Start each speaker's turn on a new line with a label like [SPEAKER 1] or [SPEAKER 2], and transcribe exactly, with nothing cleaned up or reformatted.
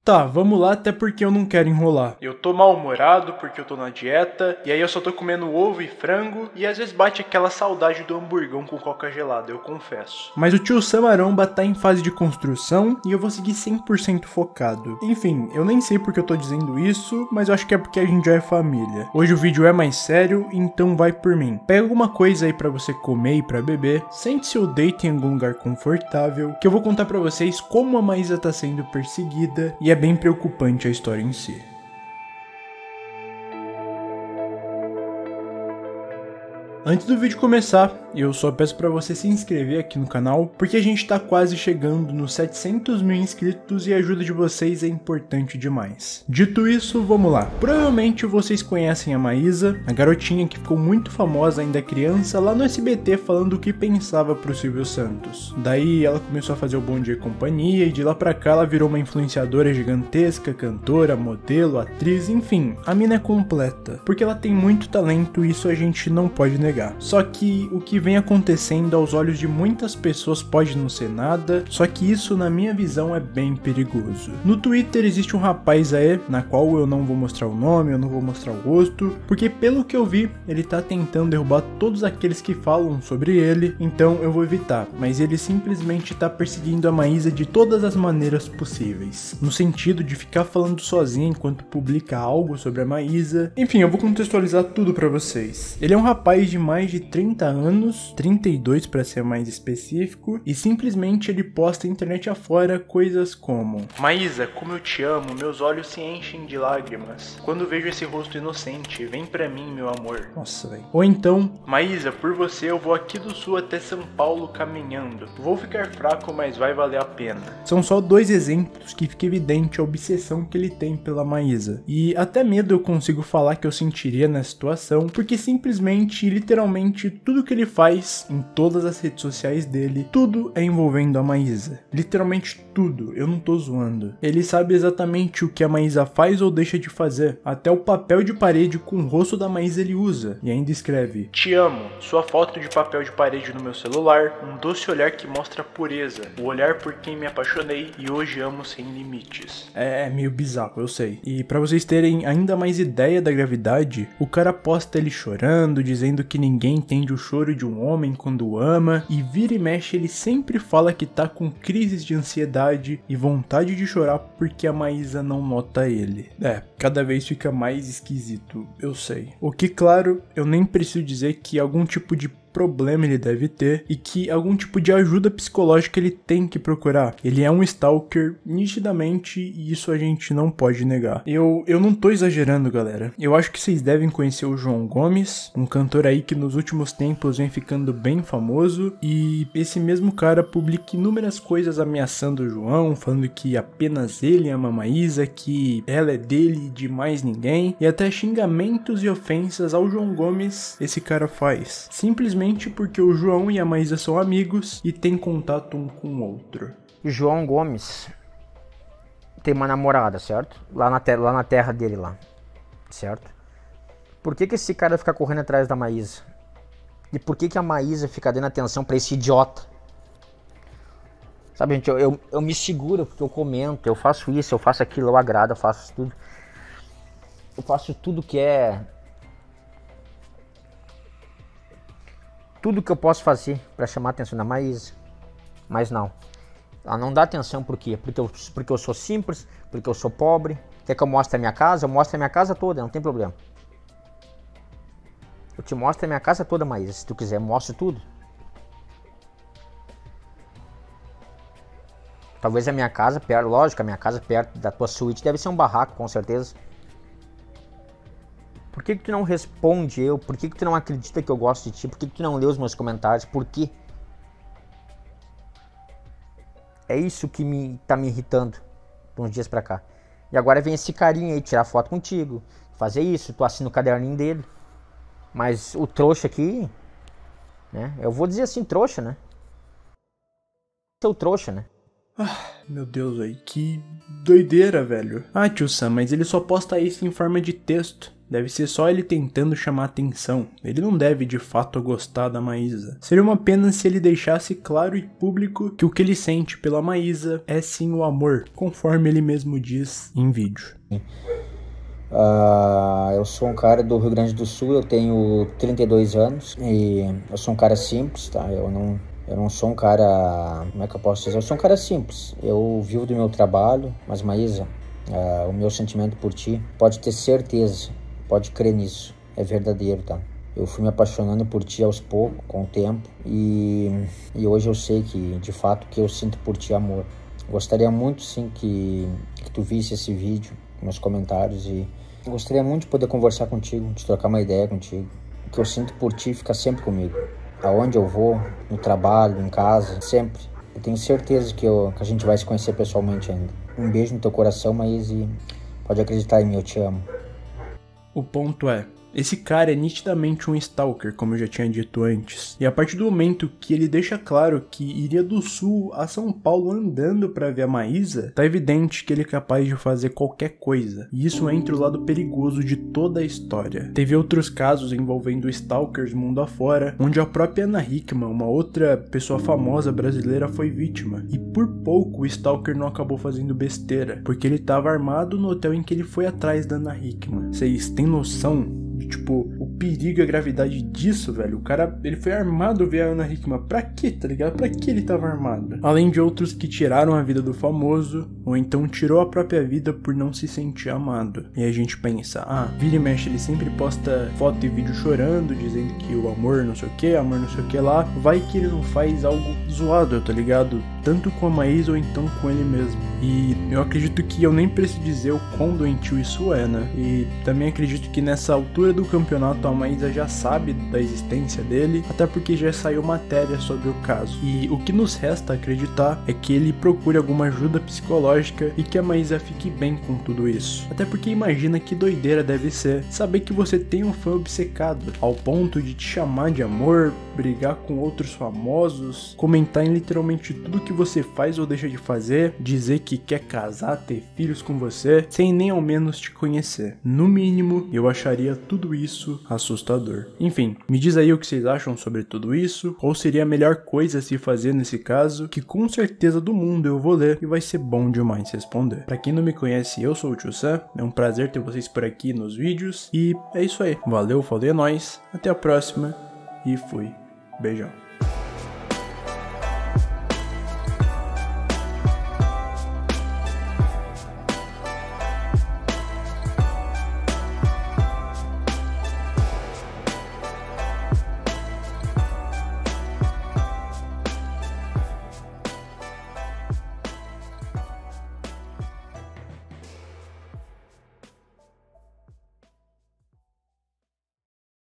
[SPEAKER 1] Tá, vamos lá, até porque eu não quero enrolar. Eu tô mal-humorado porque eu tô na dieta, e aí eu só tô comendo ovo e frango, e às vezes bate aquela saudade do hamburgão com coca gelada, eu confesso. Mas o tio Samaromba tá em fase de construção, e eu vou seguir cem por cento focado. Enfim, eu nem sei porque eu tô dizendo isso, mas eu acho que é porque a gente já é família. Hoje o vídeo é mais sério, então vai por mim. Pega alguma coisa aí pra você comer e pra beber, sente-se ou deite em algum lugar confortável, que eu vou contar pra vocês como a Maísa tá sendo perseguida, e é bem preocupante a história em si. Antes do vídeo começar, eu só peço pra você se inscrever aqui no canal, porque a gente tá quase chegando nos setecentos mil inscritos e a ajuda de vocês é importante demais. Dito isso, vamos lá. Provavelmente vocês conhecem a Maísa, a garotinha que ficou muito famosa ainda criança lá no S B T falando o que pensava pro Silvio Santos. Daí ela começou a fazer o Bom Dia e Companhia e de lá pra cá ela virou uma influenciadora gigantesca, cantora, modelo, atriz, enfim, a mina é completa, porque ela tem muito talento e isso a gente não pode negar. Só que o que vem acontecendo aos olhos de muitas pessoas pode não ser nada, só que isso na minha visão é bem perigoso. No Twitter existe um rapaz aí, na qual eu não vou mostrar o nome, eu não vou mostrar o rosto, porque pelo que eu vi, ele tá tentando derrubar todos aqueles que falam sobre ele, então eu vou evitar, mas ele simplesmente tá perseguindo a Maísa de todas as maneiras possíveis, no sentido de ficar falando sozinho enquanto publica algo sobre a Maísa. Enfim, eu vou contextualizar tudo pra vocês. Ele é um rapaz de mais de trinta anos, trinta e dois para ser mais específico, e simplesmente ele posta a internet afora coisas como: Maísa, como eu te amo, meus olhos se enchem de lágrimas quando vejo esse rosto inocente, vem pra mim, meu amor. Nossa, velho. Ou então: Maísa, por você eu vou aqui do sul até São Paulo caminhando, vou ficar fraco, mas vai valer a pena. São só dois exemplos que fica evidente a obsessão que ele tem pela Maísa, e até medo eu consigo falar que eu sentiria nessa situação, porque simplesmente ele literalmente tudo que ele faz em todas as redes sociais dele, tudo é envolvendo a Maísa. Literalmente tudo, eu não tô zoando. Ele sabe exatamente o que a Maísa faz ou deixa de fazer. Até o papel de parede com o rosto da Maísa ele usa. E ainda escreve: Te amo, sua foto de papel de parede no meu celular, um doce olhar que mostra pureza, o olhar por quem me apaixonei e hoje amo sem limites. É, é meio bizarro, eu sei. E pra vocês terem ainda mais ideia da gravidade, o cara posta ele chorando, dizendo que ninguém entende o choro de um homem quando ama, e vira e mexe ele sempre fala que tá com crises de ansiedade e vontade de chorar porque a Maísa não nota ele. É, cada vez fica mais esquisito, eu sei. O que, claro, eu nem preciso dizer que algum tipo de problema ele deve ter e que algum tipo de ajuda psicológica ele tem que procurar. Ele é um stalker nitidamente e isso a gente não pode negar. Eu, eu não tô exagerando, galera. Eu acho que vocês devem conhecer o João Gomes, um cantor aí que nos últimos tempos vem ficando bem famoso, e esse mesmo cara publica inúmeras coisas ameaçando o João, falando que apenas ele ama a Maísa, que ela é dele e de mais ninguém, e até xingamentos e ofensas ao João Gomes esse cara faz. Simplesmente porque o João e a Maísa são amigos e têm contato um com o outro.
[SPEAKER 2] João Gomes tem uma namorada, certo? Lá na, te lá na terra dele lá, certo? Por que que esse cara fica correndo atrás da Maísa? E por que que a Maísa fica dando atenção pra esse idiota? Sabe, gente, eu, eu, eu me seguro porque eu comento, eu faço isso, eu faço aquilo, eu agrado, eu faço tudo. Eu faço tudo que é... Tudo que eu posso fazer para chamar a atenção da Maísa, mas não. Ela não dá atenção por quê? Porque eu, porque eu sou simples, porque eu sou pobre. Quer que eu mostre a minha casa? Eu mostro a minha casa toda, não tem problema. Eu te mostro a minha casa toda, Maísa, se tu quiser, eu mostro tudo. Talvez a minha casa perto, lógico, a minha casa perto da tua suíte deve ser um barraco, com certeza. Por que que tu não responde eu? Por que que tu não acredita que eu gosto de ti? Por que que tu não lê os meus comentários? Por quê? É isso que me tá me irritando de uns dias pra cá. E agora vem esse carinha aí tirar foto contigo, fazer isso, tu assina o caderninho dele. Mas o trouxa aqui, né? Eu vou dizer assim, trouxa, né? Seu trouxa, né?
[SPEAKER 1] Ah, meu Deus, aí que doideira, velho. Ah, tio Sam, mas ele só posta isso em forma de texto. deve ser só ele tentando chamar atenção. Ele não deve de fato gostar da Maísa. Seria uma pena se ele deixasse claro e público que o que ele sente pela Maísa é sim o amor, conforme ele mesmo diz em vídeo.
[SPEAKER 2] Uh, eu sou um cara do Rio Grande do Sul, eu tenho trinta e dois anos e eu sou um cara simples, tá? Eu não, eu não sou um cara, como é que eu posso dizer? Eu sou um cara simples, eu vivo do meu trabalho, mas Maísa, uh, o meu sentimento por ti, pode ter certeza, pode crer nisso, é verdadeiro, tá? Eu fui me apaixonando por ti aos poucos, com o tempo, e, e hoje eu sei que, de fato, que eu sinto por ti amor. Gostaria muito, sim, que, que tu visse esse vídeo, meus comentários, e gostaria muito de poder conversar contigo, de trocar uma ideia contigo. O que eu sinto por ti fica sempre comigo. Aonde eu vou, no trabalho, em casa, sempre. Eu tenho certeza que, eu, que a gente vai se conhecer pessoalmente ainda. Um beijo no teu coração, Maísa, e pode acreditar em mim, eu te amo.
[SPEAKER 1] O ponto é, esse cara é nitidamente um stalker, como eu já tinha dito antes. E a partir do momento que ele deixa claro que iria do sul a São Paulo andando pra ver a Maísa, tá evidente que ele é capaz de fazer qualquer coisa. E isso entra o lado perigoso de toda a história. Teve outros casos envolvendo stalkers mundo afora, onde a própria Ana Hickman, uma outra pessoa famosa brasileira, foi vítima. E por pouco o stalker não acabou fazendo besteira, porque ele tava armado no hotel em que ele foi atrás da Ana Hickman. Vocês têm noção? Tipo, o perigo e a gravidade disso, velho. O cara, ele foi armado ver a Ana Hickman. Pra quê, tá ligado? Pra que ele tava armado? Além de outros que tiraram a vida do famoso, ou então tirou a própria vida por não se sentir amado. E a gente pensa, ah, vira e mexe, ele sempre posta foto e vídeo chorando, dizendo que o amor não sei o que, amor não sei o que lá. Vai que ele não faz algo zoado, tá ligado? Tanto com a Maísa ou então com ele mesmo. E eu acredito que eu nem preciso dizer o quão doentio isso é, né? E também acredito que nessa altura do campeonato a Maísa já sabe da existência dele, até porque já saiu matéria sobre o caso. E o que nos resta acreditar é que ele procure alguma ajuda psicológica e que a Maísa fique bem com tudo isso. Até porque imagina que doideira deve ser saber que você tem um fã obcecado, ao ponto de te chamar de amor, brigar com outros famosos, comentar em literalmente tudo que você faz ou deixa de fazer, dizer que quer casar, ter filhos com você, sem nem ao menos te conhecer. No mínimo, eu acharia tudo isso assustador. Enfim, me diz aí o que vocês acham sobre tudo isso, ou seria a melhor coisa a se fazer nesse caso, que com certeza do mundo eu vou ler e vai ser bom demais responder. Pra quem não me conhece, eu sou o Tio Sam, é um prazer ter vocês por aqui nos vídeos, e é isso aí. Valeu, falei, é nóis, até a próxima, e fui. Beijão.